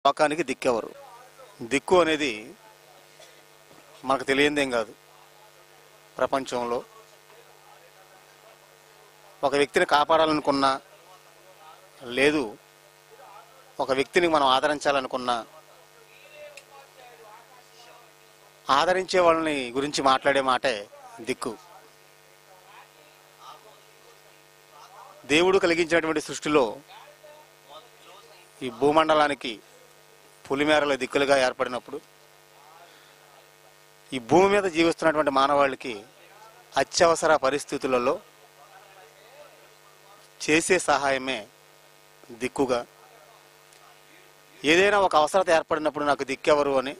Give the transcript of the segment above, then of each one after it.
లోకానికి దిక్కెవరు? దిక్కు అనేది మనకు తెలియందేం కాదు. ప్రపంచంలో ఒక వ్యక్తిని కాపాడాలనుకున్నా, లేదు ఒక వ్యక్తిని మనం ఆదరించాలనుకున్నా, ఆదరించే వాళ్ళని గురించి మాట్లాడే మాటే దిక్కు. దేవుడు కలిగించినటువంటి సృష్టిలో ఈ భూమండలానికి పులిమేరల దిక్కులుగా ఏర్పడినప్పుడు, ఈ భూమి మీద జీవిస్తున్నటువంటి మానవాళికి అత్యవసర పరిస్థితులలో చేసే సహాయమే దిక్కుగా. ఏదైనా ఒక అవసరత ఏర్పడినప్పుడు నాకు దిక్కెవరు అని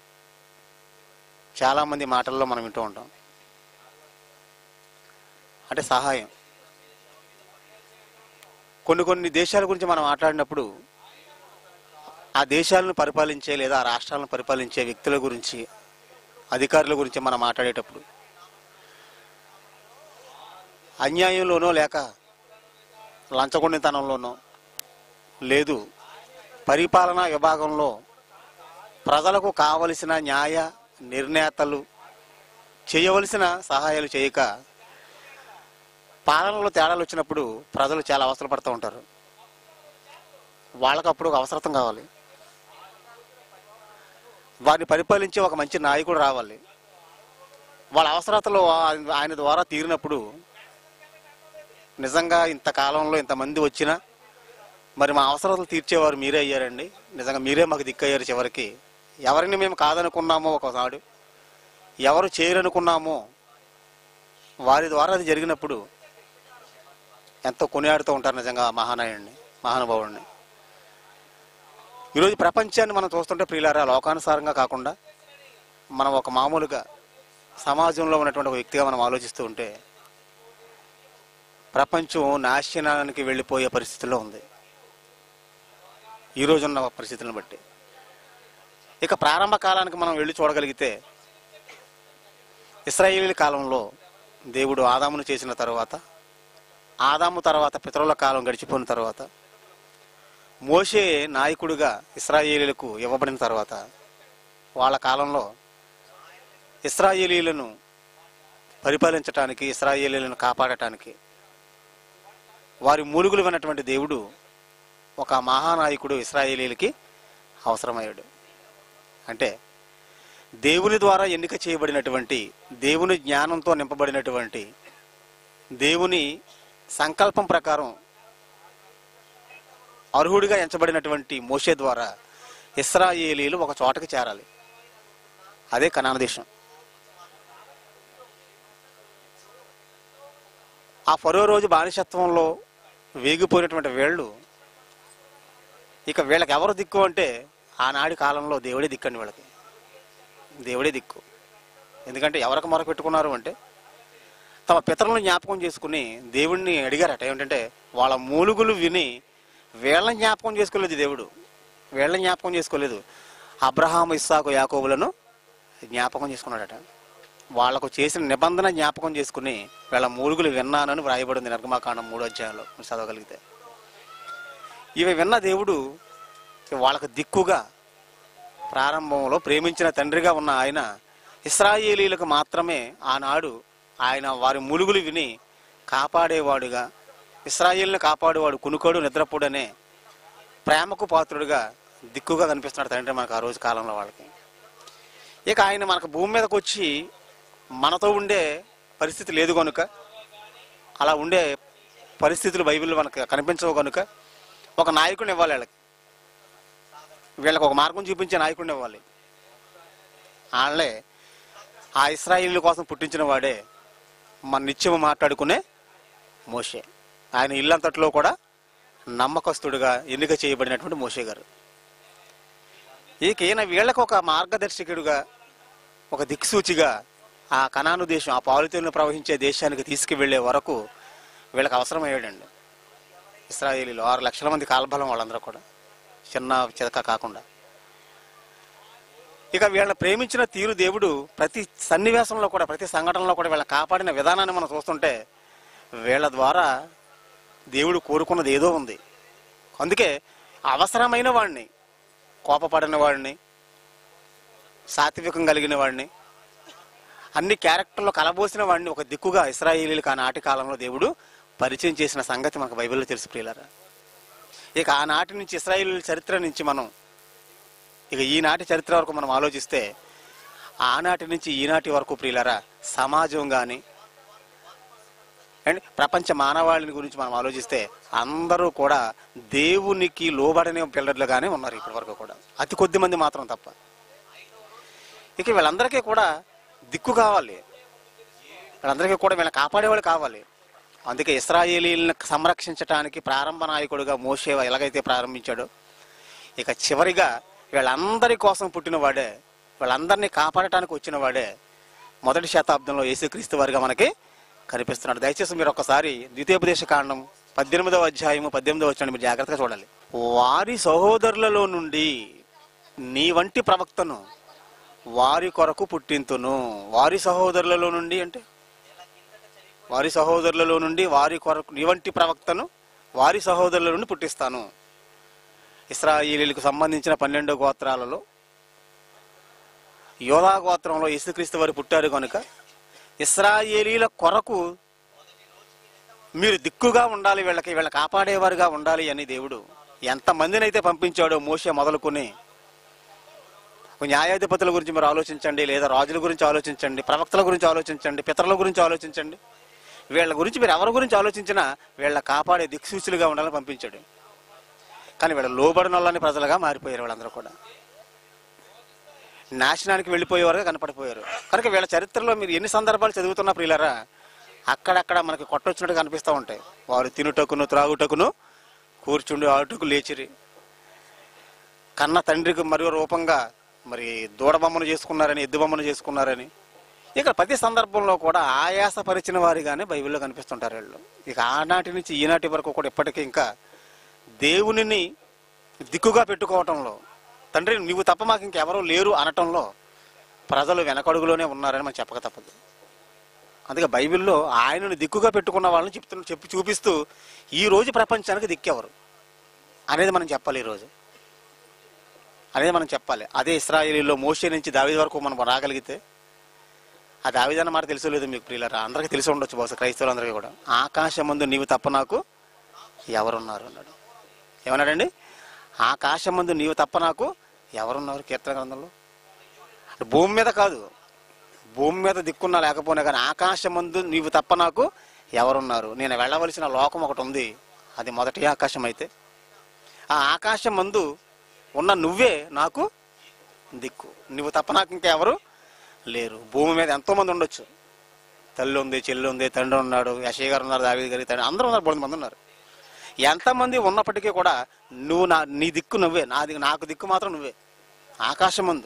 చాలామంది మాటల్లో మనం వింటూ ఉంటాం. అంటే సహాయం. కొన్ని దేశాల గురించి మనం మాట్లాడినప్పుడు ఆ దేశాలను పరిపాలించే లేదా ఆ రాష్ట్రాలను పరిపాలించే వ్యక్తుల గురించి, అధికారుల గురించి మనం మాట్లాడేటప్పుడు అన్యాయంలోనో లేక లంచగొండితనంలోనో, లేదు పరిపాలనా విభాగంలో ప్రజలకు కావలసిన న్యాయ నిర్ణేతలు చేయవలసిన సహాయాలు చేయక పాలనలో తేడాలు వచ్చినప్పుడు ప్రజలు చాలా అవసరం పడుతూ ఉంటారు. వాళ్ళకప్పుడు ఒక అవసరం కావాలి, వారిని పరిపాలించే ఒక మంచి నాయకుడు రావాలి. వాళ్ళ అవసరతలు ఆయన ద్వారా తీరినప్పుడు నిజంగా ఇంతకాలంలో ఇంతమంది వచ్చినా మరి మా అవసరాలు తీర్చేవారు మీరే అయ్యారండి, నిజంగా మీరే మాకు దిక్కయ్యారు. చివరికి ఎవరిని మేము కాదనుకున్నామో ఒకనాడు, ఎవరు చేయరనుకున్నామో వారి ద్వారా అది జరిగినప్పుడు ఎంతో కొనియాడుతూ ఉంటారు నిజంగా మహానాయుడిని, మహానుభావుడిని. ఈరోజు ప్రపంచాన్ని మనం చూస్తుంటే ప్రియులారా, లోకానుసారంగా కాకుండా మనం ఒక మామూలుగా సమాజంలో ఉన్నటువంటి ఒక వ్యక్తిగా మనం ఆలోచిస్తూ ఉంటే ప్రపంచం నాశనానికి వెళ్ళిపోయే పరిస్థితుల్లో ఉంది ఈరోజున్న పరిస్థితులను బట్టి. ఇక ప్రారంభ కాలానికి మనం వెళ్ళి చూడగలిగితే, ఇశ్రాయేలీల కాలంలో దేవుడు ఆదామును చేసిన తర్వాత, ఆదాము తర్వాత పితరుల కాలం గడిచిపోయిన తర్వాత, మోషే నాయకుడిగా ఇశ్రాయేలీలకు ఇవ్వబడిన తర్వాత, వాళ్ళ కాలంలో ఇశ్రాయేలీలను పరిపాలించటానికి, ఇశ్రాయేలీలను కాపాడటానికి వారి మూలుగులు విన్నటువంటి దేవుడు ఒక మహానాయకుడు ఇశ్రాయేలీలకి అవసరమయ్యాడు. అంటే దేవుని ద్వారా ఎన్నిక చేయబడినటువంటి, దేవుని జ్ఞానంతో నింపబడినటువంటి, దేవుని సంకల్పం ప్రకారం అర్హుడిగా ఎంచబడినటువంటి మోషే ద్వారా ఇశ్రాయేలీలు ఒక చోటకి చేరాలి. అదే కనాను దేశం. ఆ ఫరో రోజు బానిసత్వంలో వేగిపోయినటువంటి వీళ్ళు ఇక వీళ్ళకి ఎవరు దిక్కు అంటే ఆనాడి కాలంలో దేవుడే దిక్కండి. వీళ్ళకి దేవుడే దిక్కు. ఎందుకంటే ఎవరికి మొర పెట్టుకున్నారు అంటే తమ పితరులను జ్ఞాపకం చేసుకుని దేవుడిని అడిగారట. ఏమిటంటే వాళ్ళ మూలుగులు విని వీళ్ళని జ్ఞాపకం చేసుకోలేదు దేవుడు, వీళ్ళని జ్ఞాపకం చేసుకోలేదు, అబ్రహాము, ఇస్సాకు, యాకోబులను జ్ఞాపకం చేసుకున్నాడట. వాళ్లకు చేసిన నిబంధన జ్ఞాపకం చేసుకుని వీళ్ళ మూలుగులు విన్నానని వ్రాయబడింది నిర్గమాకాండం 3వ అధ్యాయంలో చదవగలిగితే. ఇవి విన్న దేవుడు వాళ్ళకు దిక్కుగా, ప్రారంభంలో ప్రేమించిన తండ్రిగా ఉన్న ఆయన ఇశ్రాయేలీలకు మాత్రమే ఆనాడు ఆయన వారి మూలుగులు విని కాపాడేవాడుగా, ఇశ్రాయేలుని కాపాడేవాడు, కునుకోడు నిద్రపోడనే ప్రేమకు పాత్రుడుగా దిక్కుగా కనిపిస్తున్నాడు తండ్రి మనకు ఆ రోజు కాలంలో వాళ్ళకి. ఇక ఆయన మనకు భూమి మీదకి వచ్చి మనతో ఉండే పరిస్థితి లేదు కనుక, అలా ఉండే పరిస్థితులు బైబిల్లో మనకు కనిపించవు కనుక ఒక నాయకుడిని ఇవ్వాలి. వీళ్ళకి ఒక మార్గం చూపించే నాయకుడిని ఇవ్వాలి. వాళ్ళే ఆ ఇశ్రాయేలీల కోసం పుట్టించిన వాడే మన నిత్యము మాట్లాడుకునే మోషే. ఆయన ఇల్లంతట్లో కూడా నమ్మకస్తుడుగా ఎన్నిక చేయబడినటువంటి మోషే గారు. ఈయన వీళ్ళకు ఒక మార్గదర్శకుడుగా, ఒక దిక్సూచిగా ఆ కనాను దేశం, ఆ పాలుతేలను ప్రవహించే దేశానికి తీసుకువెళ్లే వరకు వీళ్ళకి అవసరమయ్యాడండి. ఇశ్రాయేలీలు 6 లక్షల మంది కాల్బలం, వాళ్ళందరూ కూడా చిన్న చితక కాకుండా. ఇక వీళ్ళని ప్రేమించిన తీరు దేవుడు ప్రతి సన్నివేశంలో కూడా, ప్రతి సంఘటనలో కూడా వీళ్ళని కాపాడిన విధానాన్ని మనం చూస్తుంటే వీళ్ళ ద్వారా దేవుడు కోరుకున్నది ఏదో ఉంది. అందుకే అవసరమైన వాడిని కోపపడిన వాడిని, సాత్వికం కలిగిన వాడిని, అన్ని క్యారెక్టర్లో కలబోసిన వాడిని ఒక దిక్కుగా ఇశ్రాయేలీలకు ఆనాటి కాలంలో దేవుడు పరిచయం చేసిన సంగతి మనకు బైబిల్లో తెలుసు ప్రియులారా. ఇక ఆనాటి నుంచి ఇశ్రాయేలీల చరిత్ర నుంచి మనం ఇక ఈనాటి చరిత్ర వరకు మనం ఆలోచిస్తే, ఆనాటి నుంచి ఈనాటి వరకు ప్రియులారా సమాజం కానీ అండ్ ప్రపంచ మానవాళిని గురించి మనం ఆలోచిస్తే అందరూ కూడా దేవునికి లోబడని పిల్లర్లుగానే ఉన్నారు ఇప్పటి వరకు కూడా, అతి కొద్ది మంది మాత్రం తప్ప. ఇక వీళ్ళందరికీ కూడా దిక్కు కావాలి, వీళ్ళందరికీ కూడా వీళ్ళని కాపాడేవాళ్ళు కావాలి. అందుకే ఇశ్రాయేలీలను సంరక్షించడానికి ప్రారంభ నాయకుడుగా మోషే ఎలాగైతే ప్రారంభించాడో, ఇక చివరిగా వీళ్ళందరి కోసం పుట్టినవాడే, వీళ్ళందరినీ కాపాడటానికి వచ్చిన వాడే మొదటి శతాబ్దంలో యేసుక్రీస్తు వారిగా మనకి కనిపిస్తున్నాడు. దయచేసి మీరు ఒకసారి ద్వితీయోపదేశ కాండం 18వ అధ్యాయము 18వ వచనాన్ని మీరు జాగ్రత్తగా చూడాలి. వారి సహోదరులలో నుండి నీ వంటి ప్రవక్తను వారి కొరకు పుట్టింతును. వారి సహోదరులలో నుండి అంటే వారి సహోదరులలో నుండి వారి కొరకు నీ వంటి ప్రవక్తను వారి సహోదరుల నుండి పుట్టిస్తాను. ఇశ్రాయేలీలకు సంబంధించిన 12 గోత్రాలలో యోధా గోత్రంలో యేసుక్రీస్తు వారు పుట్టారు కనుక ఇశ్రాయేలీల కొరకు మీరు దిక్కుగా ఉండాలి, వీళ్ళ కాపాడేవారుగా ఉండాలి అని దేవుడు ఎంతమందిని అయితే పంపించాడో మోషే మొదలుకొని, న్యాయాధిపతుల గురించి మీరు ఆలోచించండి, లేదా రాజుల గురించి ఆలోచించండి, ప్రవక్తల గురించి ఆలోచించండి, పితరుల గురించి ఆలోచించండి, వీళ్ళ గురించి మీరు ఎవరి గురించి ఆలోచించినా వీళ్ళ కాపాడే దిక్సూచులుగా ఉండాలని పంపించాడు. కానీ వీళ్ళ లోబడిన వాళ్ళని ప్రజలుగా మారిపోయారు. వాళ్ళందరూ కూడా నాశనానికి వెళ్ళిపోయేవారుగా కనపడిపోయారు. కనుక వీళ్ళ చరిత్రలో మీరు ఎన్ని సందర్భాలు చదువుతున్నా ప్రియులారా, అక్కడక్కడ మనకి కొట్టొచ్చినట్టు కనిపిస్తూ ఉంటాయి. వారు తినుటకును త్రాగుటకును కూర్చుండి ఆటుకు లేచిరి, కన్న తండ్రికి మరో రూపంగా మరి దూడబొమ్మను చేసుకున్నారని, ఎద్దు బొమ్మను చేసుకున్నారని, ఇక ప్రతి సందర్భంలో కూడా ఆయాసపరిచిన వారిగానే బైబిల్లో కనిపిస్తుంటారు వీళ్ళు. ఇక ఆనాటి నుంచి ఈనాటి వరకు కూడా ఇప్పటికీ ఇంకా దేవునిని దిక్కుగా పెట్టుకోవటంలో, తండ్రి నువ్వు తప్ప మాకు ఇంకెవరూ లేరు అనటంలో ప్రజలు వెనకడుగులోనే ఉన్నారని మనం చెప్పక తప్పదు. అందుకే బైబిల్లో ఆయనను దిక్కుగా పెట్టుకున్న వాళ్ళని చెప్పి చూపిస్తూ ఈ రోజు ప్రపంచానికి దిక్కెవరు అనేది మనం చెప్పాలి. ఈరోజు అనేది మనం చెప్పాలి. అదే ఇశ్రాయేలీలో మోషే నుంచి దావీదు వరకు మనం రాగలిగితే, ఆ దావీదు అన్న మాట తెలుసో లేదు మీకు ప్రియులారా, అందరికీ తెలిసి ఉండొచ్చు బహుశా క్రైస్తవులందరికీ కూడా. ఆకాశం ముందు నీవు తప్ప నాకు ఎవరున్నారు అన్నాడు. ఏమన్నాడండి? ఆకాశం ముందు నీవు తప్ప నాకు ఎవరున్నారు కీర్తన గ్రంథంలో. భూమి మీద కాదు, భూమి మీద దిక్కున్నా లేకపోయినా కానీ ఆకాశం ముందు నీవు తప్ప నాకు ఎవరున్నారు. నేను వెళ్ళవలసిన లోకం ఒకటి ఉంది, అది మొదటి ఆకాశం అయితే ఆ ఆకాశం ముందు ఉన్న నువ్వే నాకు దిక్కు, నువ్వు తప్ప నాకు ఇంకెవరు లేరు. భూమి మీద ఎంతోమంది ఉండొచ్చు, తల్లి ఉంది, చెల్లి ఉంది, తండ్రి ఉన్నాడు, యశయ్య గారు ఉన్నారు, దావీదు గారి తండ్రి, అందరూ ఉన్నారు, 10 మంది ఉన్నారు. ఎంతమంది ఉన్నప్పటికీ కూడా నువ్వు నీ దిక్కు నువ్వే, నాకు దిక్కు మాత్రం నువ్వే ఆకాశం ముందు.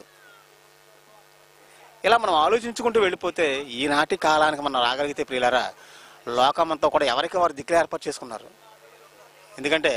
ఇలా మనం ఆలోచించుకుంటూ వెళ్ళిపోతే ఈనాటి కాలానికి మనం రాగలిగితే ప్రియులారా, లోకమంతా కూడా ఎవరికి వారు దిక్కులు ఏర్పాటు చేసుకున్నారు. ఎందుకంటే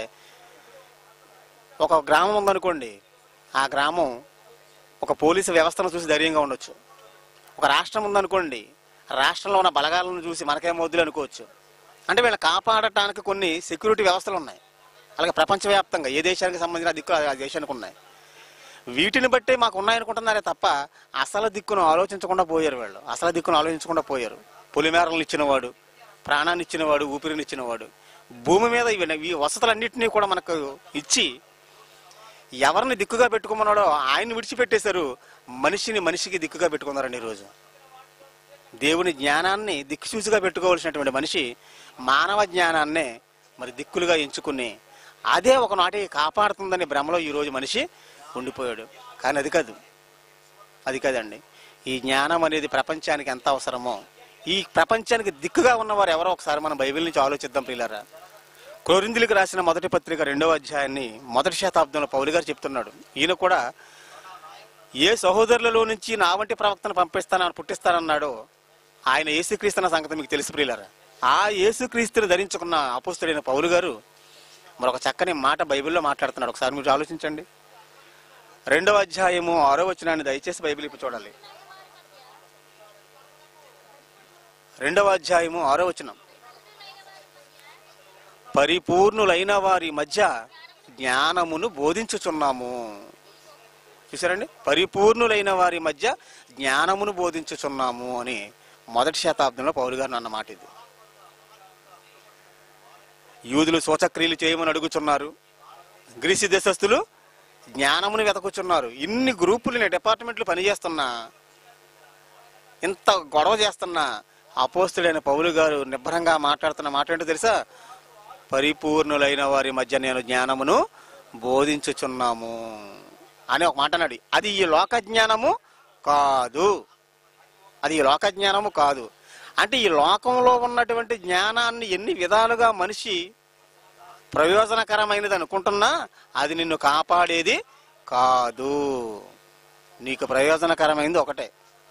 ఒక గ్రామం ఉందనుకోండి, ఆ గ్రామం ఒక పోలీసు వ్యవస్థను చూసి ధైర్యంగా ఉండొచ్చు. ఒక రాష్ట్రం ఉందనుకోండి, రాష్ట్రంలో ఉన్న బలగాలను చూసి మనకేమవుద్దులు అనుకోవచ్చు. అంటే వీళ్ళని కాపాడటానికి కొన్ని సెక్యూరిటీ వ్యవస్థలు ఉన్నాయి. అలాగే ప్రపంచవ్యాప్తంగా ఏ దేశానికి సంబంధించిన దిక్కు ఆ దేశానికి ఉన్నాయి. వీటిని బట్టే మాకు ఉన్నాయనుకుంటున్నారే తప్ప అసలు దిక్కును ఆలోచించకుండా పోయారు వీళ్ళు. అసలు దిక్కును ఆలోచించకుండా పోయారు. పొలిమేరలను ఇచ్చినవాడు, ప్రాణాన్ని ఇచ్చినవాడు, ఊపిరిని ఇచ్చినవాడు, భూమి మీద ఈ వసతులన్నింటినీ కూడా మనకు ఇచ్చి ఎవరిని దిక్కుగా పెట్టుకున్నాడో ఆయన్ని విడిచిపెట్టేశారు. మనిషికి దిక్కుగా పెట్టుకున్నారండి. ఈరోజు దేవుని జ్ఞానాన్ని దిక్కుచూసిగా పెట్టుకోవాల్సినటువంటి మనిషి మానవ జ్ఞానాన్నే మరి దిక్కులుగా ఎంచుకుని అదే ఒకనాటి కాపాడుతుందని భ్రమలో ఈరోజు మనిషి ఉండిపోయాడు. కానీ అది కాదండి. ఈ జ్ఞానం అనేది ప్రపంచానికి ఎంత అవసరమో, ఈ ప్రపంచానికి దిక్కుగా ఉన్నవారు ఎవరో ఒకసారి మనం బైబిల్ నుంచి ఆలోచిద్దాం ప్రియులారా. కొరింథీయులకు రాసిన మొదటి పత్రిక 2వ అధ్యాయాన్ని మొదటి శతాబ్దంలో పౌలు గారు చెప్తున్నాడు. ఈయన కూడా ఏ సహోదరులలో నుంచి నా వంటి ప్రవక్తను పుట్టిస్తానన్నాడో ఆయన యేసుక్రీస్తు అన్న సంగతి మీకు తెలుసు ప్రియులారా. ఆ యేసుక్రీస్తుని ధరించుకున్న అపోస్తలుడైన పౌలు గారు మరొక చక్కని మాట బైబిల్లో మాట్లాడుతున్నాడు. ఒకసారి మీరు ఆలోచించండి. 2వ అధ్యాయము 6వ వచనాన్ని దయచేసి బైబిల్ ఇప్పుడు చూడాలి. 2వ అధ్యాయము 6వ వచనం, పరిపూర్ణులైన వారి మధ్య జ్ఞానమును బోధించుచున్నాము. చూసారండి, పరిపూర్ణులైన వారి మధ్య జ్ఞానమును బోధించుచున్నాము అని మొదటి శతాబ్దంలో పౌలు గారు అన్న మాట ఇది. యూదులు సూచక్రియలు చేయమని అడుగుచున్నారు, గ్రీసు దేశస్థులు జ్ఞానమును వెతకుచున్నారు. ఇన్ని గ్రూపులు డిపార్ట్మెంట్లు పనిచేస్తున్నా, ఇంత గొడవ చేస్తున్నా అపోస్తుడైన పౌలు గారు నిబ్బరంగా మాట్లాడుతున్న మాట ఏంటో తెలుసా? పరిపూర్ణులైన వారి మధ్య నేను జ్ఞానమును బోధించుచున్నాము అని ఒక మాట అన్నాడు. అది ఈ లోక జ్ఞానము కాదు, అది ఈ లోక జ్ఞానము కాదు. అంటే ఈ లోకంలో ఉన్నటువంటి జ్ఞానాన్ని ఎన్ని విధాలుగా మనిషి ప్రయోజనకరమైనది అనుకుంటున్నా అది నిన్ను కాపాడేది కాదు. నీకు ప్రయోజనకరమైనది ఒకటే.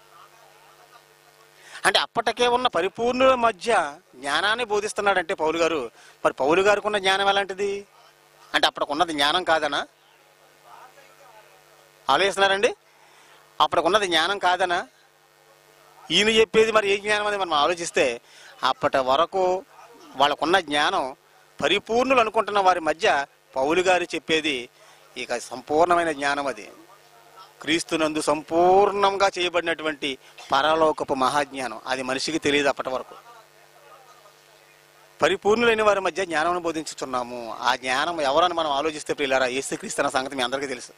అంటే అప్పటికే ఉన్న పరిపూర్ణుల మధ్య జ్ఞానాన్ని బోధిస్తున్నాడంటే పౌలు గారు. మరి పౌలు గారికి ఉన్న జ్ఞానం ఎలాంటిది? అంటే అప్పటికున్నది జ్ఞానం కాదనా? ఆలోచిస్తున్నారండి? అప్పటికున్నది జ్ఞానం కాదనా? ఈయన చెప్పేది మరి ఏ జ్ఞానం అని మనం ఆలోచిస్తే, అప్పటి వరకు వాళ్ళకున్న జ్ఞానం పరిపూర్ణులు అనుకుంటున్న వారి మధ్య పౌలు గారు చెప్పేది ఇక సంపూర్ణమైన జ్ఞానం. అది క్రీస్తునందు సంపూర్ణంగా చేయబడినటువంటి పరలోకపు మహాజ్ఞానం. అది మనిషికి తెలియదు అప్పటి వరకు. పరిపూర్ణులైన వారి మధ్య జ్ఞానం బోధించుచున్నాము. ఆ జ్ఞానం ఎవరని మనం ఆలోచిస్తే ప్రియులారా, యేసుక్రీస్తు అన్న సంగతి మీ అందరికీ తెలుసు.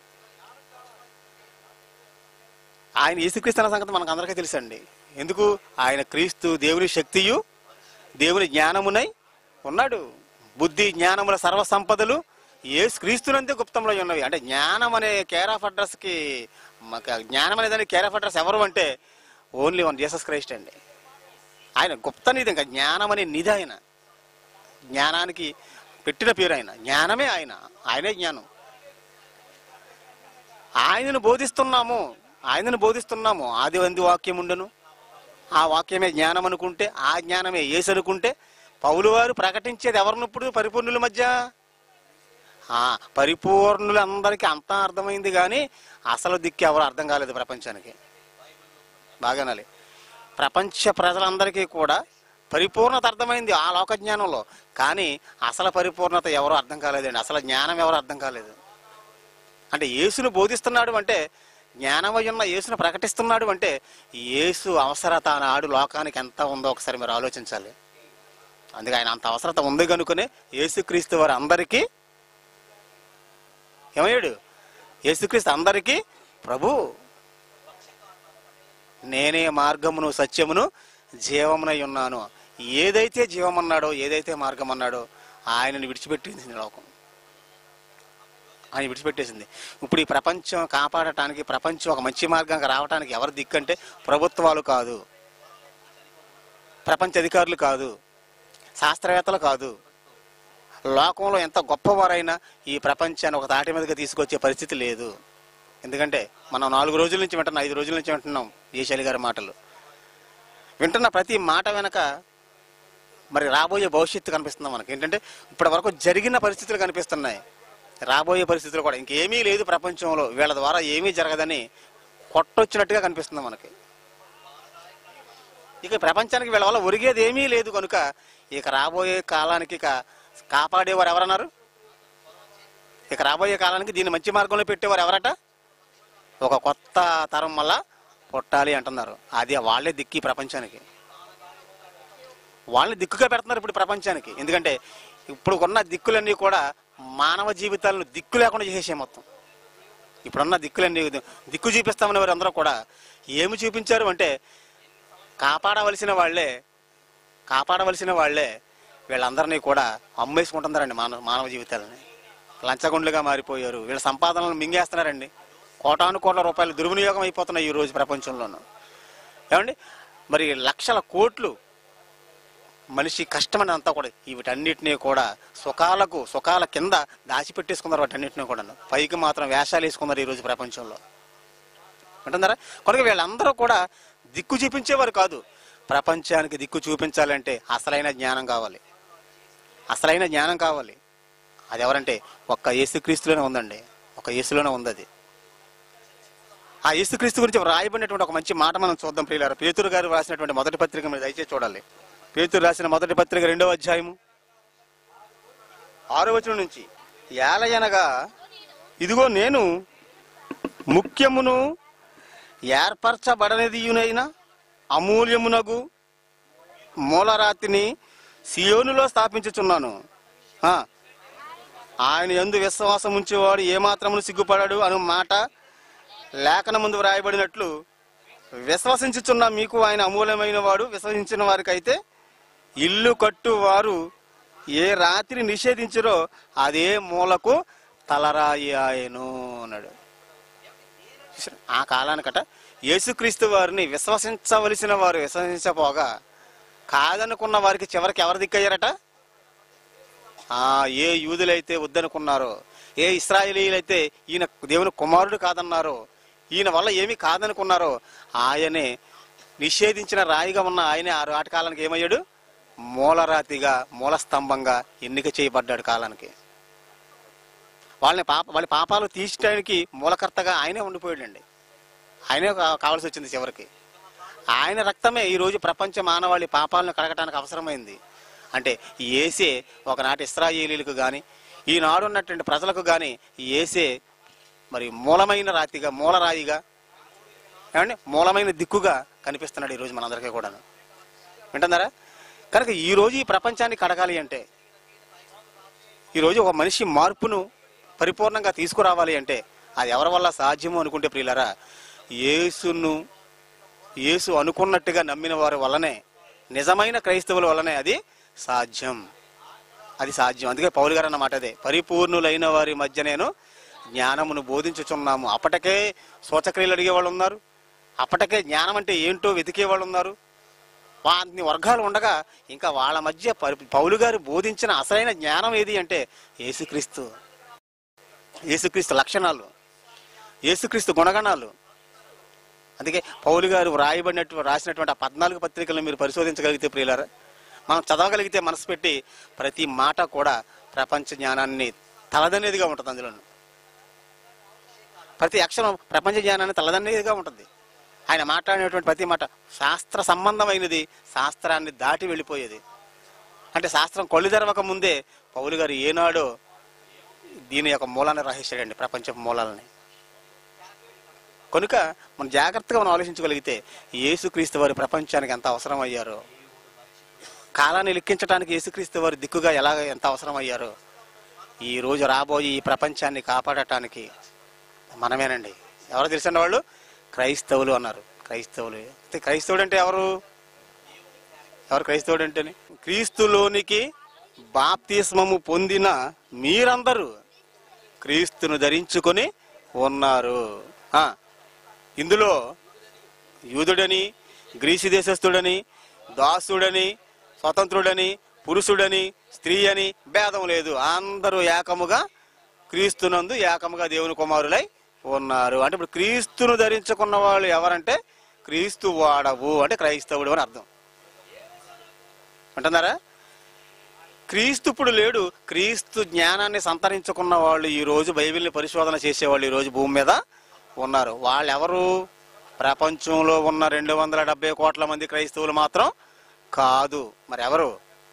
ఆయన యేసుక్రీస్తు అన్న సంగతి మనకు అందరికీ తెలుసండి. ఎందుకు? ఆయన క్రీస్తు దేవుని శక్తియు దేవుని జ్ఞానమునై ఉన్నాడు. బుద్ధి జ్ఞానముల సర్వసంపదలు యేసుక్రీస్తునంతే గుప్తంలో ఉన్నవి. అంటే జ్ఞానం అనే కేర్ ఆఫ్ అడ్రస్కి, జ్ఞానం అనే దానికి కేర్ ఆఫ్ అడ్రస్ ఎవరు అంటే ఓన్లీ వన్ జీసస్ క్రైస్ట్ అండి. ఆయన గుప్త నిధి. ఇంకా జ్ఞానం అనే నిధి ఆయన. జ్ఞానానికి పెట్టిన పేరు ఆయన. జ్ఞానమే ఆయన. ఆయనే జ్ఞానం. ఆయనను బోధిస్తున్నాము. ఆది వంది వాక్యం ఉండను, ఆ వాక్యమే జ్ఞానం అనుకుంటే, ఆ జ్ఞానమే యేసు అనుకుంటే, పౌలు వారు ప్రకటించేది ఎవరినప్పుడు? పరిపూర్ణుల మధ్య. పరిపూర్ణులందరికీ అంతా అర్థమైంది, కానీ అసలు దిక్కు ఎవరు అర్థం కాలేదు ప్రపంచానికి. బాగానాలి. ప్రపంచ ప్రజలందరికీ కూడా పరిపూర్ణత అర్థమైంది ఆ లోక జ్ఞానంలో, కానీ అసలు పరిపూర్ణత ఎవరో అర్థం కాలేదండి. అసలు జ్ఞానం ఎవరో అర్థం కాలేదు. అంటే యేసును బోధిస్తున్నాడు అంటే, జ్ఞానమై ఉన్న యేసును ప్రకటిస్తున్నాడు అంటే, యేసు అవసరత ఆనాడు లోకానికి ఎంత ఉందో ఒకసారి మీరు ఆలోచించాలి. అందుకే ఆయన అంత అవసరత ఉంది కనుకనే యేసుక్రీస్తు వారు అందరికీ ఏమయ్యాడు? యేసుక్రీస్తు అందరికీ ప్రభు. నేనే మార్గమును సత్యమును జీవమునై ఉన్నాను. ఏదైతే జీవమన్నాడో, ఏదైతే మార్గం అన్నాడో ఆయనను విడిచిపెట్టింది లోకం. ఆయన విడిచిపెట్టేసింది. ఇప్పుడు ఈ ప్రపంచం కాపాడటానికి, ప్రపంచం ఒక మంచి మార్గంగా రావడానికి ఎవరు దిక్కంటే ప్రభుత్వాలు కాదు, ప్రపంచ అధికారులు కాదు, శాస్త్రవేత్తలు కాదు. లోకంలో ఎంత గొప్పవారైనా ఈ ప్రపంచాన్ని ఒక తాటి మీదకి తీసుకొచ్చే పరిస్థితి లేదు. ఎందుకంటే మనం 4 రోజుల నుంచి వింటున్నాం, 5 రోజుల నుంచి వింటున్నాం జయశాలి గారి మాటలు. వింటున్న ప్రతి మాట వెనక మరి రాబోయే భవిష్యత్తు కనిపిస్తుంది మనకి. ఏంటంటే ఇప్పటి వరకు జరిగిన పరిస్థితులు కనిపిస్తున్నాయి, రాబోయే పరిస్థితులు కూడా. ఇంకేమీ లేదు ప్రపంచంలో, వీళ్ళ ద్వారా ఏమీ జరగదని కొట్టొచ్చినట్టుగా కనిపిస్తుంది మనకి. ఇక ప్రపంచానికి వీళ్ళ వల్ల ఒరిగేది ఏమీ లేదు కనుక ఇక రాబోయే కాలానికి ఇక కాపాడేవారు ఎవరన్నారు? ఇక రాబోయే కాలానికి దీన్ని మంచి మార్గంలో పెట్టేవారు ఎవరట? ఒక కొత్త తరం వల్ల పుట్టాలి అంటున్నారు. అది వాళ్ళే దిక్కు ప్రపంచానికి. వాళ్ళని దిక్కుగా పెడుతున్నారు ఇప్పుడు ప్రపంచానికి. ఎందుకంటే ఇప్పుడు ఉన్న దిక్కులన్నీ కూడా మానవ జీవితాలను దిక్కు లేకుండా చేసే మొత్తం. ఇప్పుడున్న దిక్కులన్నీ దిక్కు చూపిస్తామని వారు అందరూ కూడా ఏమి చూపించారు అంటే, కాపాడవలసిన వాళ్ళే వీళ్ళందరినీ కూడా అమ్మేసుకుంటున్నారండి. మానవ జీవితాలని లంచగొండ్లుగా మారిపోయారు. వీళ్ళ సంపాదనలను మింగేస్తున్నారండి. కోటాను కోట్ల రూపాయలు దుర్వినియోగం అయిపోతున్నాయి ఈ రోజు ప్రపంచంలోనూ. ఏమండి, మరి లక్షల కోట్లు మనిషి కష్టమని అంతా కూడా వీటన్నిటినీ కూడా సుఖాల కింద దాచిపెట్టేసుకున్నారు. వాటన్నిటినీ కూడా పైకి మాత్రం వేషాలు వేసుకున్నారు ఈరోజు ప్రపంచంలో. అంటున్నారా? కనుక వీళ్ళందరూ కూడా దిక్కు చూపించేవారు కాదు. ప్రపంచానికి దిక్కు చూపించాలంటే అసలైన జ్ఞానం కావాలి. అది ఎవరంటే ఒక్క యేసుక్రీస్తులోనే ఉందండి. ఒక యేసులోనే ఉంది అది. ఆ యేసుక్రీస్తు గురించి రాయబడినటువంటి ఒక మంచి మాట మనం చూద్దాం ప్రియులారా. పేతురు గారు రాసినటువంటి మొదటి పత్రిక మీరు దయచేసి చూడాలి. పేతురు రాసిన మొదటి పత్రిక 2వ అధ్యాయము 6వ వచనం నుంచి, ఏలయనగా ఇదిగో నేను ముఖ్యమును ఏర్పరచబడనిదియునైన అమూల్యమునగు మూలరాతిని సియోనులో స్థాపించుచున్నాను. ఆయన యందు విశ్వాసం ఉంచేవాడు ఏమాత్రమును సిగ్గుపడడు అను మాట లేఖనమందు వ్రాయబడినట్లు విశ్వసించుచున్న మీకు ఆయన అమూల్యమైన వాడు. విశ్వసించిన వారికైతే ఇల్లు కట్టువారు ఏ రాత్రి నిషేధించరో అదే మూలకు తలరాయి ఆయను అన్నాడు. ఆ కాలానికట యేసుక్రీస్తు వారిని విశ్వసించవలసిన వారు విశ్వసించపోగా కాదనుకున్న వారికి చివరికి ఎవరు దిక్కయ్యారట? ఏ యూదులైతే వద్దనుకున్నారో, ఏ ఇశ్రాయేలీలైతే ఈయన దేవుని కుమారుడు కాదన్నారో, ఈయన వల్ల ఏమీ కాదనుకున్నారో ఆయనే నిషేధించిన రాయిగా ఉన్న ఆయనే ఆ రాటి కాలానికి ఏమయ్యాడు? మూలరాతిగా, మూలస్తంభంగా ఎన్నిక చేయబడ్డాడు కాలానికి. వాళ్ళ పాపాలు తీర్చడానికి మూలకర్తగా ఆయనే ఉండిపోయాడండి. ఆయనే కావాల్సి వచ్చింది చివరికి. ఆయన రక్తమే ఈరోజు ప్రపంచ మానవాళి పాపాలను కడగటానికి అవసరమైంది. అంటే యేసే ఒకనాటి ఇశ్రాయేలీలకు కానీ ఈనాడు ఉన్నటువంటి ప్రజలకు కానీ యేసే మరి మూలమైన రాతిగా, మూలరాయిగా, ఏమండి మూలమైన దిక్కుగా కనిపిస్తున్నాడు ఈరోజు మనందరికీ కూడా. వింటున్నారా? కనుక ఈరోజు ఈ ప్రపంచాన్ని కడగాలి అంటే, ఈరోజు ఒక మనిషి మార్పును పరిపూర్ణంగా తీసుకురావాలి అంటే అది ఎవరి వల్ల సాధ్యము అనుకుంటే ప్రియులారా, యేసు అనుకున్నట్టుగా నమ్మిన వారి వల్లనే, నిజమైన క్రైస్తవుల వల్లనే అది సాధ్యం. అందుకే పౌలు గారు అన్నమాట అదే, పరిపూర్ణులైన వారి మధ్య నేను జ్ఞానమును బోధించుచున్నాము. అప్పటికే సూచక్రియలు అడిగేవాళ్ళు ఉన్నారు, అప్పటికే జ్ఞానం అంటే ఏంటో వెతికే వాళ్ళు ఉన్నారు. అన్ని వర్గాలు ఉండగా ఇంకా వాళ్ళ మధ్య పౌలు గారు బోధించిన అసలైన జ్ఞానం ఏది అంటే యేసుక్రీస్తు లక్షణాలు, యేసుక్రీస్తు గుణగణాలు. అందుకే పౌలు గారు రాసినటువంటి ఆ 14 పత్రికలను మీరు పరిశోధించగలిగితే ప్రియులారా, మనం చదవగలిగితే మనసు పెట్టి ప్రతి మాట కూడా ప్రపంచ జ్ఞానాన్ని తలదనేదిగా ఉంటుంది. అందులో ప్రతి అక్షరం ప్రపంచ జ్ఞానాన్ని తలదనేదిగా ఉంటుంది. ఆయన మాట్లాడినటువంటి ప్రతి మాట శాస్త్ర సంబంధమైనది, శాస్త్రాన్ని దాటి వెళ్ళిపోయేది. అంటే శాస్త్రం కొళ్ళు తెరవక ముందే పౌలు గారు ఏనాడో దీని యొక్క మూలాన్ని రాసేసాడండి, ప్రపంచ మూలాలని. కనుక మనం జాగ్రత్తగా మనం ఆలోచించగలిగితే యేసుక్రీస్తు వారి ప్రపంచానికి ఎంత అవసరం అయ్యారో, కాలాన్ని లెక్కించడానికి యేసుక్రీస్తు వారి దిక్కుగా ఎంత అవసరం అయ్యారో, ఈ రోజు రాబోయే ఈ ప్రపంచాన్ని కాపాడటానికి మనమేనండి. ఎవరో తెలిసిన వాళ్ళు క్రైస్తవులు అన్నారు. క్రైస్తవుడు అంటే ఎవరు క్రైస్తవుడు అంటేనే క్రీస్తులోనికి బాప్తిస్మము పొందిన మీరందరూ క్రీస్తును ధరించుకొని ఉన్నారు. ఇందులో యూదుడని, గ్రీసు దేశస్థుడని, దాసుడని, స్వతంత్రుడని, పురుషుడని, స్త్రీ అని భేదం లేదు. అందరూ ఏకముగా క్రీస్తునందు ఏకముగా దేవుని కుమారులై ఉన్నారు. అంటే ఇప్పుడు క్రీస్తును ధరించుకున్న వాళ్ళు ఎవరంటే క్రీస్తు వాడవు అంటే క్రైస్తవుడు అని అర్థం. అంటున్నారా? క్రీస్తు ఇప్పుడు లేడు. క్రీస్తు జ్ఞానాన్ని సంతరించుకున్న వాళ్ళు ఈ రోజు బైబిల్ని పరిశోధన చేసేవాళ్ళు ఈ రోజు భూమి మీద ఉన్నారు. వాళ్ళెవరు? ప్రపంచంలో ఉన్న 270 కోట్ల మంది క్రైస్తవులు మాత్రం కాదు. మరి ఎవరు?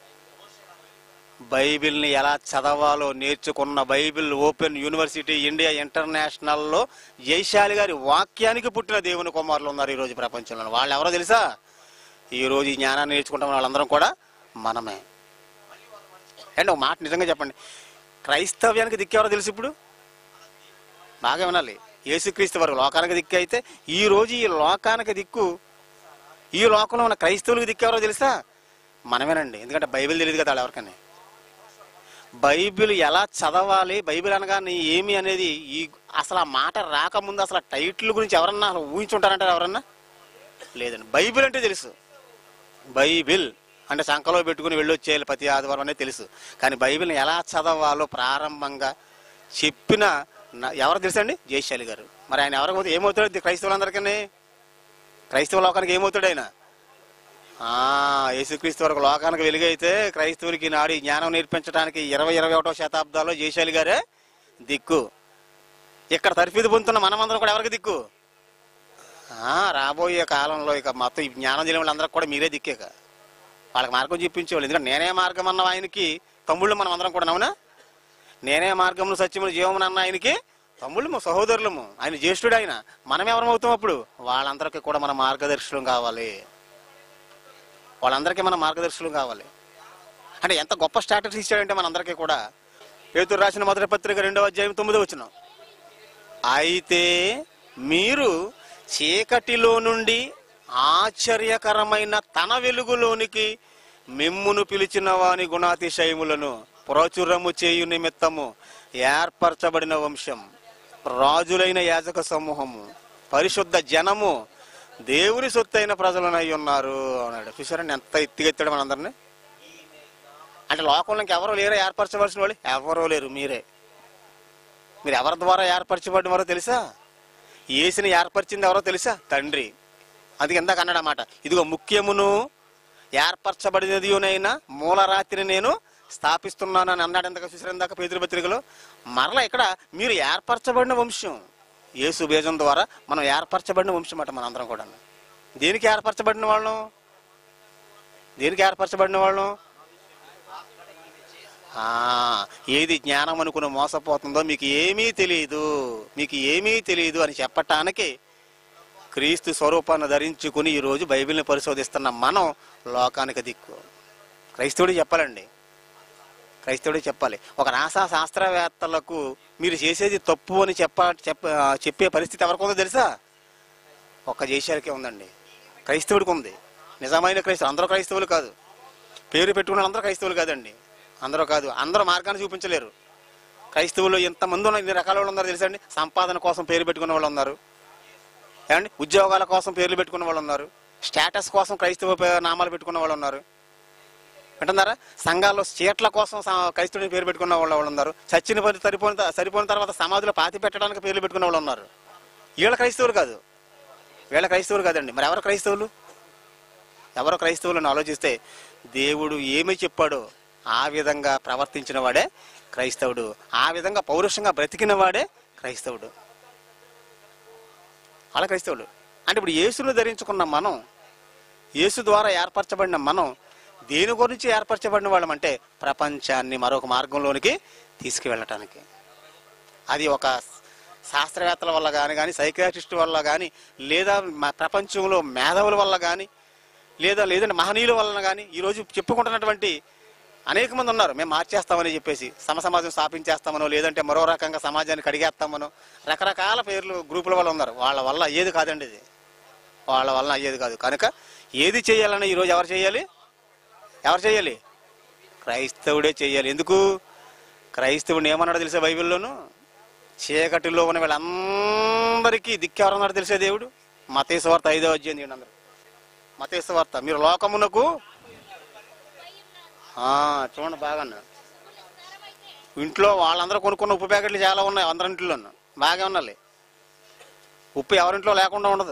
బైబిల్ని ఎలా చదవాలో నేర్చుకున్న బైబిల్ ఓపెన్ యూనివర్సిటీ ఇండియా ఇంటర్నేషనల్లో జైశాలి గారి వాక్యానికి పుట్టిన దేవుని కుమారులు ఉన్నారు ఈరోజు ప్రపంచంలో. వాళ్ళు ఎవరో తెలుసా? ఈరోజు ఈ జ్ఞానాన్ని నేర్చుకుంటున్న వాళ్ళందరం కూడా మనమే. అండ్ ఒక మాట నిజంగా చెప్పండి, క్రైస్తవ్యానికి దిక్కు ఎవరో తెలుసు? ఇప్పుడు బాగా వినాలి. యేసుక్రీస్తు వారు లోకానికి దిక్కు అయితే ఈ రోజు ఈ లోకానికి దిక్కు, ఈ లోకంలో ఉన్న క్రైస్తవులకు దిక్కు ఎవరో తెలుసా? మనమేనండి. ఎందుకంటే బైబిల్ తెలియదు కదా ఎవరికని. బైబిల్ ఎలా చదవాలి, బైబిల్ అనగా ఏమి అనేది అసలు ఆ మాట రాకముందు అసలు టైటిల్ గురించి ఎవరన్నా ఊహించుంటారంటారు? ఎవరన్నా లేదండి. బైబిల్ అంటే తెలుసు. బైబిల్ అంటే సంకలో పెట్టుకుని వెళ్ళొచ్చేయాలి ప్రతి ఆదివారం అనేది తెలుసు. కానీ బైబిల్ని ఎలా చదవాలో ప్రారంభంగా చెప్పిన ఎవరు తెలుసండి? జైశాలి గారు. మరి ఆయన ఎవరికి ఏమవుతాడు? క్రైస్తవులందరికీ, క్రైస్తవ లోకానికి ఏమవుతాడు ఆయన? యేసుక్రీస్తు వరకు లోకానికి వెలుగైతే క్రైస్తవులకి నాడు ఈ జ్ఞానం నేర్పించడానికి 21వ శతాబ్దాల్లో జైశాలి గారే దిక్కు. ఇక్కడ తర్ఫీదు పొందుతున్న మనమందరం కూడా ఎవరికి దిక్కు? రాబోయే కాలంలో ఇక మొత్తం ఈ జ్ఞానం తెలియని వాళ్ళందరికీ కూడా మీరే దిక్కేక. వాళ్ళకి మార్గం చూపించేవాళ్ళు. ఎందుకంటే నేనే మార్గం అన్న ఆయనకి తమ్ముళ్ళు మనం అందరం కూడా. అవునా? నేనే మార్గమును సత్యమును జీవమును అన్న ఆయనకి తమ్ముళ్ళము, సహోదరులము, ఆయన జ్యేష్ఠుడు. ఆయన మనం ఎవరమవుతాం అప్పుడు? వాళ్ళందరికీ కూడా మన మార్గదర్శులం కావాలి. వాళ్ళందరికీ మన మార్గదర్శులం కావాలి. అంటే ఎంత గొప్ప స్టాటస్ ఇచ్చాడంటే మనందరికీ కూడా. పేతురు రాసిన మొదటి పత్రిక 2వ అధ్యాయం 9వ వచనం. అయితే మీరు చీకటిలో నుండి ఆశ్చర్యకరమైన తన వెలుగులోనికి మిమ్మును పిలిచిన వాని గుణాతిశయములను ప్రచురము చేయు నిమిత్తము ఏర్పరచబడిన వంశం, రాజులైన యాజక సమూహము, పరిశుద్ధ జనము, దేవుని సొత్తైన ప్రజలనై ఉన్నారు అన్నాడు. చూసారండి ఎంత ఎత్తికెత్తాడు మనందరినీ. అంటే లోకంలో ఇంకెవరో లేరా ఏర్పరచవలసిన వాళ్ళు? ఎవరో లేరు, మీరే. మీరు ఎవరి ద్వారా ఏర్పరచబడిన తెలుసా? యేసుని ఏర్పరిచింది ఎవరో తెలుసా? తండ్రి. అది ఇందాక అన్నాడు అన్నమాట, ఇదిగో ముఖ్యమును ఏర్పరచబడినదినైనా మూలరాతిని నేను స్థాపిస్తున్నాను అని అన్నాడు. ఎంతగా చూసారు ఇందాక పేతురు పత్రికలో. మరలా ఇక్కడ మీరు ఏర్పరచబడిన వంశం, యేసు బీజం ద్వారా మనం ఏర్పరచబడిన వంశం అట మనందరం కూడా. దేనికి ఏర్పరచబడిన వాళ్ళం? దేనికి ఏర్పరచబడిన వాళ్ళం? ఏది జ్ఞానం అనుకుని మోసపోతుందో మీకు ఏమీ తెలియదు, మీకు ఏమీ తెలియదు అని చెప్పటానికి క్రీస్తు స్వరూపాన్ని ధరించుకుని ఈరోజు బైబిల్ని పరిశోధిస్తున్న మనం లోకానికి దిక్కు. క్రైస్తవుడు చెప్పాలండి, క్రైస్తవుడే చెప్పాలి. ఒక నాసా శాస్త్రవేత్తలకు మీరు చేసేది తప్పు అని చెప్పే పరిస్థితి ఎవరికి ఉందో తెలుసా? ఒక్క జేషాలకే ఉందండి. క్రైస్తవుడికి ఉంది. నిజమైన క్రైస్తవులు అందరూ క్రైస్తవులు కాదు. పేరు పెట్టుకున్న అందరూ క్రైస్తవులు కాదండి. అందరూ కాదు, అందరూ మార్గాన్ని చూపించలేరు. క్రైస్తవులు ఎంతమంది ఉన్నారు, ఇన్ని రకాల వాళ్ళు ఉన్నారు తెలుసండి. సంపాదన కోసం పేరు పెట్టుకున్న వాళ్ళు ఉన్నారు, ఏమండి, ఉద్యోగాల కోసం పేర్లు పెట్టుకున్న వాళ్ళు ఉన్నారు, స్టేటస్ కోసం క్రైస్తవ నామాలు పెట్టుకున్న వాళ్ళు ఉన్నారు, వింటున్నారా? సంఘాల్లో చీట్ల కోసం క్రైస్తవుని పేరు పెట్టుకున్న వాళ్ళు ఉన్నారు. చచ్చిన పని సరిపోయిన తర్వాత సమాధిలో పాతి పెట్టడానికి పేర్లు పెట్టుకున్న వాళ్ళు ఉన్నారు. వీళ్ళ క్రైస్తవులు కాదు, వీళ్ళ క్రైస్తవులు కాదండి. మరి ఎవరు క్రైస్తవులు? ఎవరో క్రైస్తవులను ఆలోచిస్తే దేవుడు ఏమి చెప్పాడో ఆ విధంగా ప్రవర్తించిన వాడే క్రైస్తవుడు. ఆ విధంగా పౌరుషంగా బ్రతికిన వాడే క్రైస్తవుడు. అలా క్రైస్తవుడు అంటే ఇప్పుడు యేసును ధరించుకున్న మనం, యేసు ద్వారా ఏర్పరచబడిన మనం దేని గురించి ఏర్పరచబడిన వాళ్ళం అంటే ప్రపంచాన్ని మరొక మార్గంలోనికి తీసుకువెళ్ళటానికి. అది ఒక శాస్త్రవేత్తల వల్ల కానీ సైకియాట్రిస్ట్ వల్ల కానీ, లేదా ప్రపంచంలో మేధావుల వల్ల కానీ, లేదంటే మహనీయుల వలన కానీ ఈరోజు చెప్పుకుంటున్నటువంటి అనేక మంది ఉన్నారు. మేము మార్చేస్తామని చెప్పేసి సమాజం స్థాపించేస్తామనో, లేదంటే మరో రకంగా సమాజాన్ని కడిగేస్తామనో రకరకాల పేర్లు గ్రూపుల వల్ల ఉన్నారు. వాళ్ళ వల్ల అయ్యేది కాదండి, ఇది వాళ్ళ వలన అయ్యేది కాదు. కనుక ఏది చేయాలని ఈరోజు ఎవరు చేయాలి? క్రైస్తవుడే చేయాలి. ఎందుకు? క్రైస్తవుడిని ఏమన్నాడు తెలిసే బైబిల్లోను? చీకటిలో ఉన్న వీళ్ళందరికీ దిక్కెవరన్నాడు తెలిసే దేవుడు? మత్తయి సువార్త 5వ అధ్యాయం అందరూ. మత్తయి సువార్త, మీరు లోకమునకు చూడండి బాగా ఇంట్లో వాళ్ళందరూ కొనుక్కున్న ఉప్పు ప్యాకెట్లు చాలా ఉన్నాయి అందరింట్లో, బాగా ఉండాలి. ఉప్పు ఎవరింట్లో లేకుండా ఉండదు,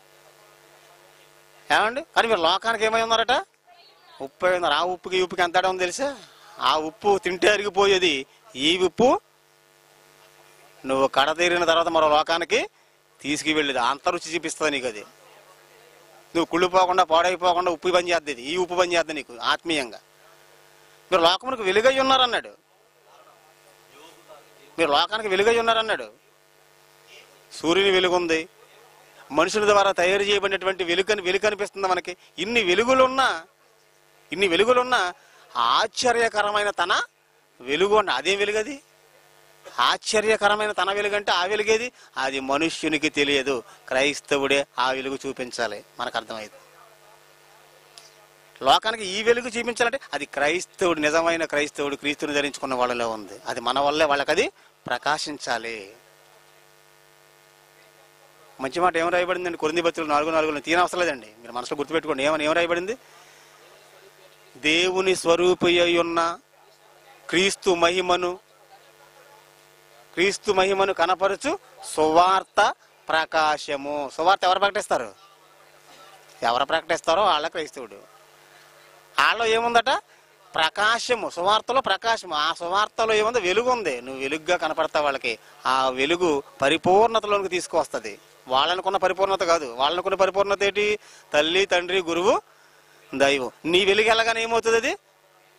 ఏమండి? కానీ మీరు లోకానికి ఏమై ఉన్నారట? ఉప్పు అయి ఉన్నారు. ఆ ఉప్పుకి ఈ ఉప్పుకి ఎంత తేడా ఉంది తెలుసా? ఆ ఉప్పు తింటే అరిగిపోయేది, ఈ ఉప్పు నువ్వు కడతీరిన తర్వాత మరో లోకానికి తీసుకువెళ్ళేది. అంత రుచి చూపిస్తుంది నీకు. అది నువ్వు కుళ్ళిపోకుండా పాడైపోకుండా ఉప్పు పని చేద్ది, ఈ ఉప్పు పని చేద్ది నీకు ఆత్మీయంగా. మీరు లోకమునికి వెలుగై ఉన్నారన్నాడు. మీరు లోకానికి వెలుగై ఉన్నారన్నాడు. సూర్యుని వెలుగుంది, మనుషుల ద్వారా తయారు చేయబడినటువంటి వెలుగు కనిపిస్తుంది మనకి. ఇన్ని వెలుగులున్నా ఆశ్చర్యకరమైన తన వెలుగు అన్న. అదేం వెలుగు? అది ఆశ్చర్యకరమైన తన వెలుగు అంటే ఆ వెలుగేది? అది మనుష్యునికి తెలియదు. క్రైస్తవుడే ఆ వెలుగు చూపించాలి. మనకు అర్థమైంది. లోకానికి ఈ వెలుగు చూపించాలంటే అది క్రైస్తవుడు, నిజమైన క్రైస్తవుడు క్రీస్తుని ధరించుకున్న వాళ్ళలో ఉంది. అది మన వల్లే వాళ్ళకి అది ప్రకాశించాలి. మంచి మాట ఏం రాయబడిందండి? కొరింథీ పత్రిక 4:4 తీయనవసరం లేదండి, మీరు మనసులో గుర్తుపెట్టుకోండి. ఏం రాయబడింది? దేవుని స్వరూపి అయి ఉన్న క్రీస్తు మహిమను కనపరచు సువార్త ప్రకాశము. సువార్త ఎవరు ప్రకటిస్తారో వాళ్ళ క్రైస్తవుడు. వాళ్ళలో ఏముందట? ప్రకాశము. సువార్తలో ప్రకాశము. ఆ సువార్తలో ఏముంది? వెలుగు ఉంది. నువ్వు వెలుగుగా కనపడతావు వాళ్ళకి. ఆ వెలుగు పరిపూర్ణతలోనికి తీసుకువస్తుంది. వాళ్ళనుకున్న పరిపూర్ణత కాదు. వాళ్ళనుకున్న పరిపూర్ణత ఏంటి? తల్లి, తండ్రి, గురువు, దైవం. నీ వెలుగు వెళ్ళగానే ఏమవుతుంది?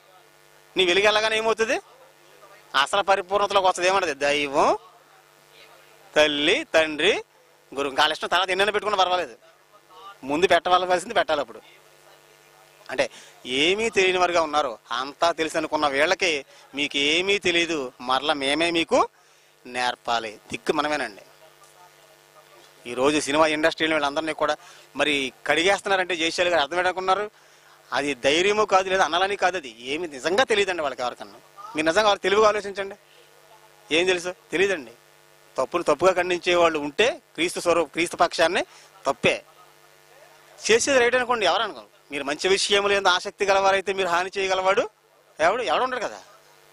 అసలు పరిపూర్ణతలోకి వస్తుంది. ఏమన్నది? దైవం, తల్లి, తండ్రి, గురువు. ఇంకా వాళ్ళ ఇష్టం, తర్వాత ఎన్నైనా పెట్టుకున్నా పర్వాలేదు, ముందు పెట్టవలసింది పెట్టాలి. అప్పుడు అంటే ఏమీ తెలియని వారుగా ఉన్నారు. అంతా తెలుసు అనుకున్న వీళ్ళకి మీకు ఏమీ తెలియదు, మరలా మేమే మీకు నేర్పాలి. దిక్కు మనమేనండి. ఈరోజు సినిమా ఇండస్ట్రీలో వీళ్ళందరినీ కూడా మరి కడిగేస్తున్నారంటే జయశాలి గారు అర్థం ఏంటనుకున్నారు? అది ధైర్యము కాదు, లేదా అనాలని కాదు, అది ఏమి నిజంగా తెలియదండి వాళ్ళకి. ఎవరికన్నా మీరు నిజంగా వాళ్ళు తెలుగుగా ఆలోచించండి, ఏం తెలుసు? తెలియదండి. తప్పును తప్పుగా ఖండించే వాళ్ళు ఉంటే క్రీస్తు పక్షాన్ని తప్పే చేసేది రైట్ అనుకోండి. ఎవరు అనుకోండి, మీరు మంచి విషయములు ఏందో ఆసక్తి గలవారైతే మీరు హాని చేయగలవాడు ఎవడు ఉండడు కదా.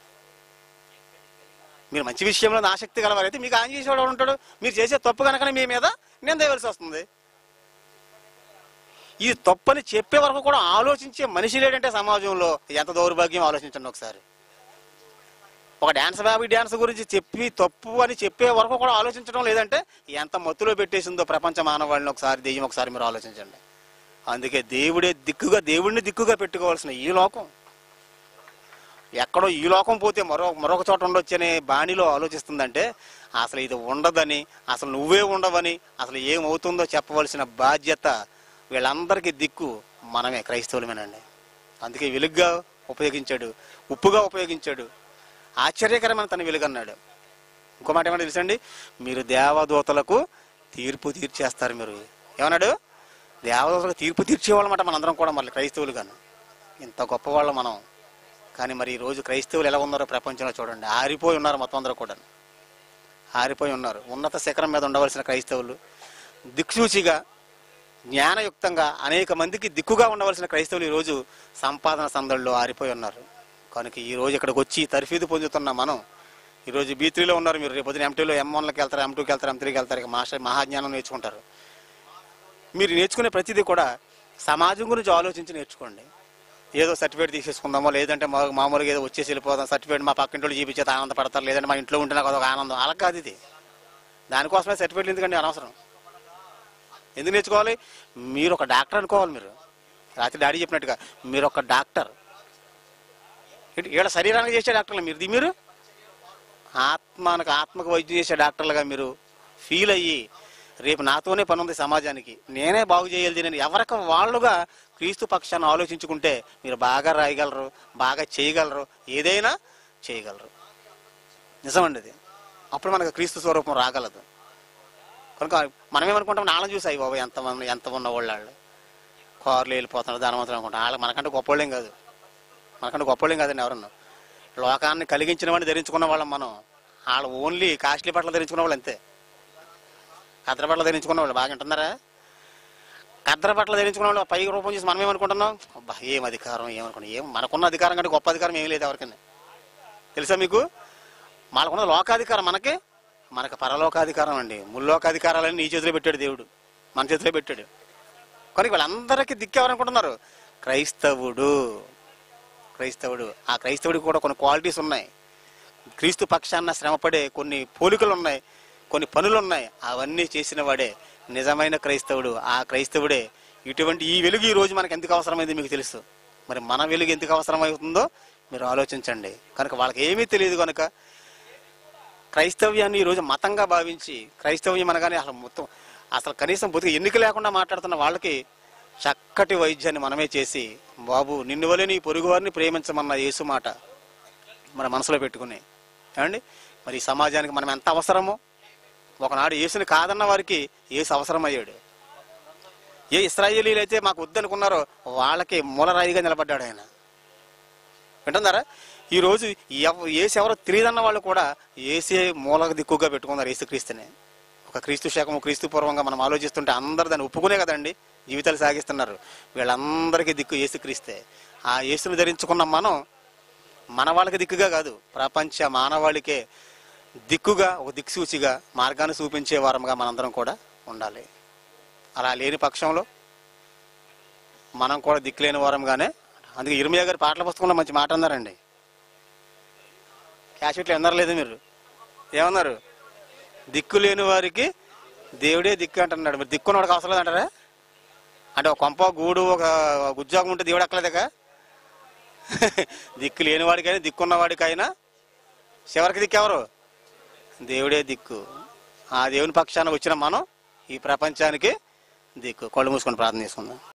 మీరు మంచి విషయంలో ఆసక్తి గలవారైతే మీకు హాని చేసేవాడు ఎవడు ఉంటాడు? మీరు చేసే తప్పు కనుకనే మీ మీద నేను దేవలసి వస్తుంది. ఇది తప్పని చెప్పే వరకు కూడా ఆలోచించే మనిషి లేడంటే సమాజంలో ఎంత దౌర్భాగ్యం ఆలోచించండి ఒకసారి. ఒక డ్యాన్స్ గురించి చెప్పి తప్పు అని చెప్పే వరకు కూడా ఆలోచించడం లేదంటే ఎంత మత్తులో పెట్టేసిందో ప్రపంచ మానవాళిని ఒకసారి, దెయ్యం ఒకసారి మీరు ఆలోచించండి. అందుకే దేవుడిని దిక్కుగా పెట్టుకోవాల్సిన ఈ లోకం ఎక్కడో, ఈ లోకం పోతే మరొక చోట ఉండొచ్చు అనే బాణిలో ఆలోచిస్తుందంటే అసలు ఇది ఉండదని, అసలు నువ్వే ఉండవని, అసలు ఏమవుతుందో చెప్పవలసిన బాధ్యత వీళ్ళందరికీ దిక్కు మనమే, క్రైస్తవులమేనండి. అందుకే వెలుగుగా ఉపయోగించాడు, ఉప్పుగా ఉపయోగించాడు, ఆశ్చర్యకరమైన తన వెలుగన్నాడు. ఇంకో మాట ఏమన్నా తెలుసండి? మీరు దేవదూతలకు తీర్పు తీర్చేస్తారు. మీరు ఏమన్నాడు? దేవదూతలకు తీర్పు తీర్చేవాళ్ళమాట మనందరం కూడా, మళ్ళీ క్రైస్తవులు కానీ. ఇంత గొప్పవాళ్ళు మనం. కానీ మరి ఈరోజు క్రైస్తవులు ఎలా ఉన్నారో ప్రపంచంలో చూడండి. ఆరిపోయి ఉన్నారు, మొత్తం అందరూ కూడా ఆరిపోయి ఉన్నారు. ఉన్నత శిఖరం మీద ఉండవలసిన క్రైస్తవులు, దిక్సూచిగా జ్ఞానయుక్తంగా అనేక మందికి దిక్కుగా ఉండవలసిన క్రైస్తవులు ఈరోజు సంపాదన సందడిలో ఆరిపోయి ఉన్నారు. కనుక ఈరోజు ఇక్కడికి వచ్చి తర్ఫీదు పొందుతున్న మనం ఈరోజు B3లో ఉన్నారు. మీరు రేపు పొద్దున M2లో M1కి వెళ్తారు, M2కి వెళ్తారు, M3కి వెళ్తారు. ఇక మహాజ్ఞానం నేర్చుకుంటారు. మీరు నేర్చుకునే ప్రతిదీ కూడా సమాజం గురించి ఆలోచించి నేర్చుకోండి. ఏదో సర్టిఫికేట్ తీసేసుకుందామో, లేదంటే మామూలుగా ఏదో వచ్చేసి వెళ్ళిపోదాం, సర్టిఫికేట్ మా పక్కింటి చూపించేది ఆనందపడతారు, లేదంటే మా ఇంట్లో ఉంటే నాకు అదొక ఆనందం. అలా కాదు ఇది. దానికోసమే సర్టిఫికేట్లు ఎందుకండి అనవసరం. ఎందుకు నేర్చుకోవాలి? మీరు ఒక డాక్టర్ అనుకోవాలి. మీరు రాత్రి డాడీ చెప్పినట్టుగా మీరు ఒక డాక్టర్. ఈడ శరీరానికి చేసే డాక్టర్లు మీరు ఆత్మకు వైద్యం చేసే డాక్టర్లుగా మీరు ఫీల్ అయ్యి, రేపు నాతోనే పని ఉంది సమాజానికి, నేనే బాగు చేయాలి నేను ఎవరికి వాళ్ళుగా క్రీస్తు పక్షాన్ని ఆలోచించుకుంటే మీరు బాగా రాయగలరు, బాగా చేయగలరు, ఏదైనా చేయగలరు. నిజమండి అది. అప్పుడు మనకు క్రీస్తు స్వరూపం రాగలదు. కనుక మనమేమనుకుంటాం, నాళ్ళని చూసి అయ్యి బాబు ఎంత ఉన్న వాళ్ళు కారులు వెళ్ళిపోతున్నారు, ధనవంతులు అనుకుంటాం. వాళ్ళకి మనకంటే గొప్పవాళ్ళేం కాదండి ఎవరన్నా. లోకాన్ని కలిగించిన వాడిని ధరించుకున్న వాళ్ళం మనం. వాళ్ళు ఓన్లీ కాస్ట్లీ బట్టలు ధరించుకున్న వాళ్ళు అంతే. కద్ర బట్టలు ధరించుకున్న వాళ్ళు బాగా ఉంటున్నారా? కద్ర బట్టలు ధరించుకున్న వాళ్ళు పై రూపం చేసి మనం ఏమనుకుంటున్నాం, అబ్బా ఏం అధికారం, ఏమనుకున్నాం. మనకున్న అధికారం కంటే గొప్ప అధికారం ఏమీ లేదు ఎవరికైనా. తెలుసా మీకు? మనకున్న లోకాధికారం మనకు పరలోకాధికారం అండి. ముల్లోకాధికారాలని నీ చేతిలో పెట్టాడు దేవుడు, మన చేతిలో పెట్టాడు. కానీ వాళ్ళందరికీ దిక్కు ఎవరనుకుంటున్నారు? క్రైస్తవుడు. ఆ క్రైస్తవుడికి కూడా కొన్ని క్వాలిటీస్ ఉన్నాయి. క్రీస్తు పక్షాన శ్రమపడే కొన్ని పోలికలు ఉన్నాయి, కొన్ని పనులు ఉన్నాయి. అవన్నీ చేసిన వాడే నిజమైన క్రైస్తవుడు. ఆ క్రైస్తవుడే ఇటువంటి ఈ వెలుగు ఈ రోజు మనకు ఎందుకు అవసరమైంది మీకు తెలుసు. మరి మన వెలుగు ఎందుకు అవసరమవుతుందో మీరు ఆలోచించండి. కనుక వాళ్ళకి ఏమీ తెలియదు కనుక క్రైస్తవ్యాన్ని ఈరోజు మతంగా భావించి, క్రైస్తవ్యం అనగానే అసలు కనీసం బతుకు ఎన్నిక లేకుండా మాట్లాడుతున్న వాళ్ళకి చక్కటి వైద్యాన్ని మనమే చేసి, బాబు నిన్ను వలె నీ పొరుగు వారిని ప్రేమించమన్న యేసు మాట మన మనసులో పెట్టుకుని, ఏమండి మరి ఈ సమాజానికి మనం ఎంత అవసరమో, ఒకనాడు యేసుని కాదన్న వారికి యేసు అవసరమయ్యాడు. ఏ ఇశ్రాయేలీలు అయితే మాకు వద్దనుకున్నారో వాళ్ళకి మూలరాయిగా నిలబడ్డాడు ఆయన. వింటున్నారా? ఈరోజు యేసు ఎవరో తెలియదన్న వాళ్ళు కూడా యేసే మూల దిక్కుగా పెట్టుకున్నారు యేసుక్రీస్తుని. ఒక క్రీస్తు శకము క్రీస్తు పూర్వంగా మనం ఆలోచిస్తుంటే అందరు దాన్ని ఒప్పుకునే కదండి జీవితాలు సాగిస్తున్నారు. వీళ్ళందరికీ దిక్కు యేసుక్రీస్తే. ఆ యేసును ధరించుకున్న మనం మన వాళ్ళకి దిక్కుగా కాదు, ప్రపంచ మానవాళికే దిక్కుగా, ఒక దిక్సూచిగా మార్గాన్ని చూపించే వారంగా మనందరం కూడా ఉండాలి. అలా లేని పక్షంలో మనం కూడా దిక్కులేని వారంగానే. అందుకే ఇర్మియా గారి పాటల పుస్తకంలో మంచి మాట అన్నారండి. క్యాషెట్లు విన్నారు లేదు మీరు? ఏమన్నారు? దిక్కు లేని వారికి దేవుడే దిక్కు అంటున్నాడు. మరి దిక్కున్నవాడికి అవసరం లేదంటారా? అంటే ఒక కొంప గూడు ఒక ఉద్యోగం ఉంటే దేవుడు ఎక్కలేదుగా. దిక్కు లేనివాడికైనా దిక్కున్నవాడికైనా చివరికి దిక్కు ఎవరు? దేవుడే దిక్కు. ఆ దేవుని పక్షాన వచ్చిన మనం ఈ ప్రపంచానికి దిక్కు. కళ్ళు మూసుకొని ప్రార్థన చేసుకుందాం.